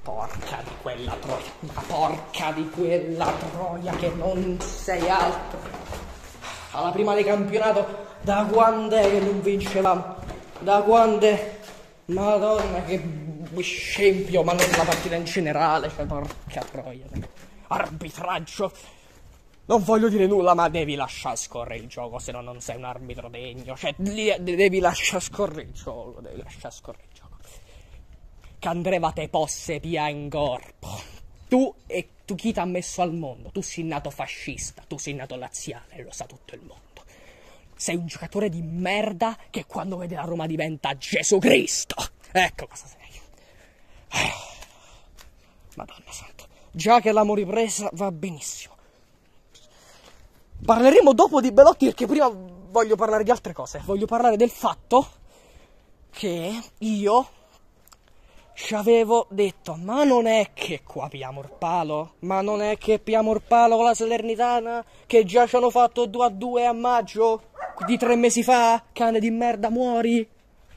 porca di quella troia, ma porca di quella troia che non sei altro. Alla prima di campionato, da quando è che non vincevamo? Da quando è? Madonna che scempio, ma non la partita in generale, cioè porca troia. Arbitraggio. Non voglio dire nulla, ma devi lasciare scorrere il gioco, se no non sei un arbitro degno. Cioè, devi lasciare scorrere il gioco, devi lasciare scorrere il gioco. Che andreva te posse via in corpo. Tu chi ti ha messo al mondo? Tu sei nato fascista, tu sei nato laziale, lo sa tutto il mondo. Sei un giocatore di merda che quando vede la Roma diventa Gesù Cristo. Ecco cosa sei. Madonna santa. Già che l'amo ripresa va benissimo. Parleremo dopo di Belotti perché prima voglio parlare di altre cose. Voglio parlare del fatto che io ci avevo detto, ma non è che qua pigliamo il palo? Ma non è che pigliamo il palo con la Salernitana? Che già ci hanno fatto 2-2 a maggio? Di 3 mesi fa? Cane di merda, muori?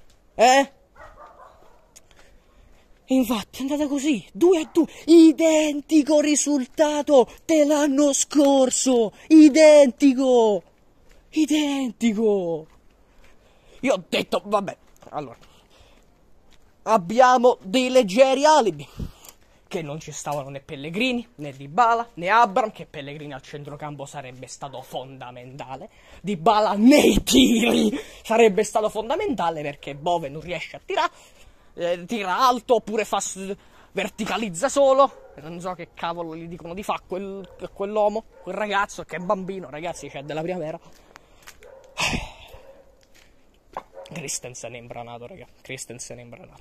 Infatti è andata così, 2-2, identico risultato dell'anno scorso, identico. Io ho detto, vabbè, allora, abbiamo dei leggeri alibi, che non ci stavano né Pellegrini, né Dybala, né Abraham, che Pellegrini al centrocampo sarebbe stato fondamentale, Dybala nei tiri sarebbe stato fondamentale perché Bove non riesce a tirare, tira alto oppure verticalizza solo, non so che cavolo gli dicono di fa quell'uomo, quel ragazzo che è bambino, ragazzi, c'è della primavera. Christensen è imbranato, raga, Christensen è imbranato.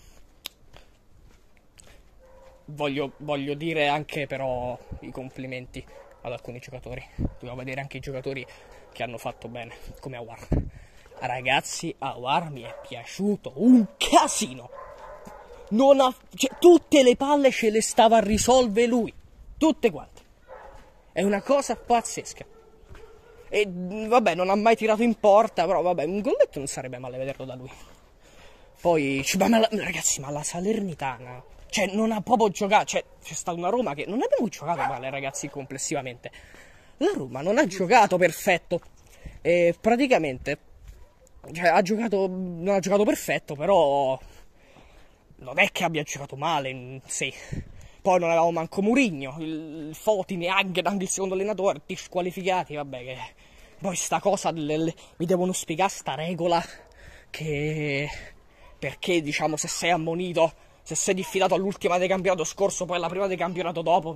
Voglio dire anche però i complimenti ad alcuni giocatori, dobbiamo vedere anche i giocatori che hanno fatto bene, come Aouar. Ragazzi, Aouar mi è piaciuto un casino. Tutte le palle ce le stava a risolvere lui. Tutte quante. È una cosa pazzesca. E vabbè, non ha mai tirato in porta, però vabbè, un golletto non sarebbe male vederlo da lui. Poi, ragazzi, ma la Salernitana, cioè, non ha proprio giocato. Cioè, c'è stata una Roma che non abbiamo giocato male, ragazzi, complessivamente. La Roma non ha giocato perfetto. E praticamente, cioè, non ha giocato perfetto, però non è che abbia giocato male, sì. Poi non avevamo manco Mourinho, il Foti neanche il secondo allenatore, disqualificati, vabbè che. Poi sta cosa, mi devono spiegare sta regola che. Perché, diciamo, se sei ammonito, se sei diffidato all'ultima del campionato scorso, poi alla prima del campionato dopo,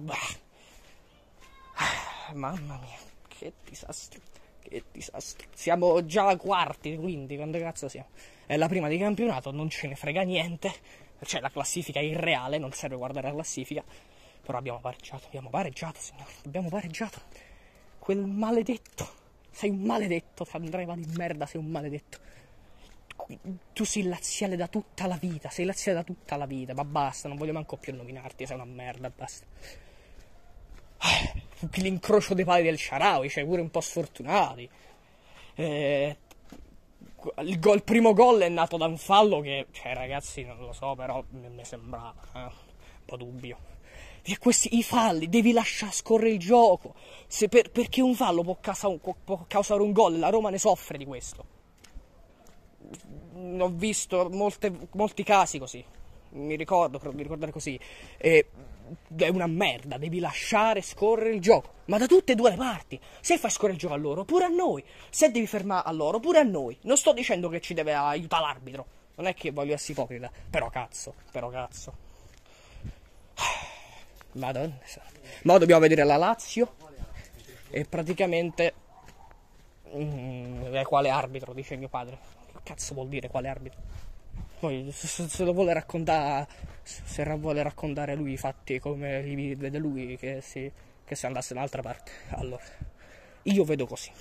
mamma mia, che disastro. Che disastro. Siamo già quarti, quindi quando cazzo siamo? È la prima di campionato, non ce ne frega niente. Cioè la classifica è irreale, non serve guardare la classifica. Però abbiamo pareggiato, signore. Abbiamo pareggiato. Quel maledetto. Sei un maledetto, Andrea di merda, sei un maledetto. Tu sei laziale da tutta la vita, ma basta, non voglio manco più nominarti, sei una merda, basta. L'incrocio dei pali del Shaarawy, cioè pure un po' sfortunati. Il primo gol è nato da un fallo che, cioè ragazzi, non lo so, però mi sembrava un po' dubbio. E i falli, devi lasciare scorrere il gioco. Perché un fallo può causare un gol, la Roma ne soffre di questo. Ho visto molti casi così. Mi ricordo, però di ricordare così. È una merda, devi lasciare scorrere il gioco. Ma da tutte e due le parti. Se fai scorrere il gioco a loro, pure a noi. Se devi fermare a loro, pure a noi. Non sto dicendo che ci deve aiutare l'arbitro. Non è che voglio essere ipocrita. Però cazzo. Madonna. Ma dobbiamo vedere la Lazio. E praticamente quale arbitro, dice mio padre. Che cazzo vuol dire quale arbitro? Poi se lo vuole raccontare, se vuole raccontare lui i fatti come li vede lui, che se andasse da un'altra parte. Allora, io vedo così.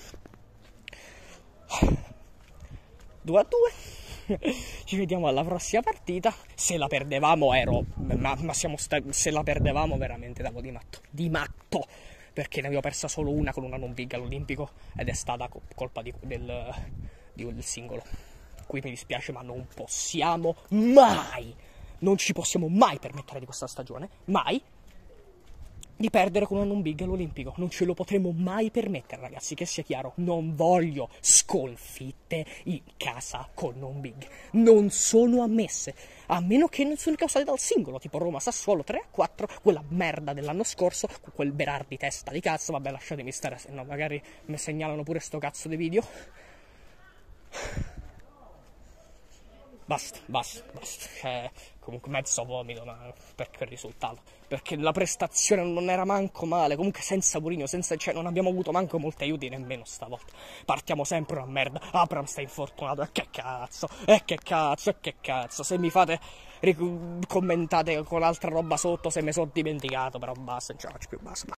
2-2. Ci vediamo alla prossima partita. Se la perdevamo se la perdevamo veramente davo di matto, perché ne avevo persa solo una con una non big all'Olimpico ed è stata colpa del singolo. Qui mi dispiace, ma non possiamo mai non ci possiamo mai permettere di questa stagione, mai, di perdere con un non big all'Olimpico. Non ce lo potremo mai permettere, ragazzi, che sia chiaro. Non voglio sconfitte in casa con non big. Non sono ammesse, a meno che non siano causate dal singolo, tipo Roma-Sassuolo 3-4, quella merda dell'anno scorso, con quel Berardi testa di cazzo. Vabbè, lasciatemi stare, se no magari mi segnalano pure sto cazzo di video. Basta. Comunque mezzo vomito, ma per quel risultato. Perché la prestazione non era manco male. Comunque senza Mourinho, cioè non abbiamo avuto manco molti aiuti nemmeno stavolta. Partiamo sempre una merda. Abram sta infortunato. E che cazzo. Se mi fate commentate con altra roba sotto, se mi sono dimenticato, però basta, non ce la faccio più, basta.